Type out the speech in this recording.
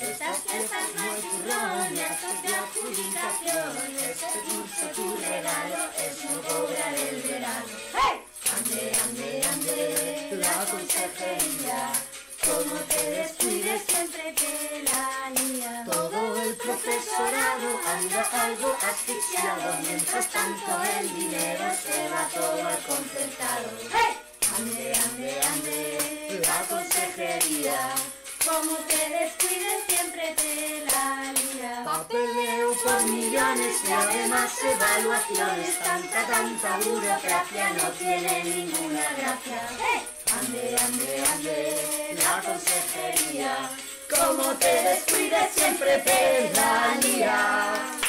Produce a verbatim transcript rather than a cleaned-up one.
Estas fiestas no hay turrón, ni actos de adjudicación. Este curso tu regalo es no cobrar el verano. ¡Hey! Ande, ande, ande, la consejería. Como te descuides siempre te la lía. Todo el profesorado anda algo asfixiado. Mientras tanto el dinero se va todo al concertado. ¡Hey! Ande, ande, ande, la consejería. Como te descuides siempre te la lía. Papeleo por millones y además evaluaciones. Tanta, tanta burocracia no tiene ninguna gracia. ¡Hey! Ande, ande, ande, la consejería. Como te descuides siempre te la lía.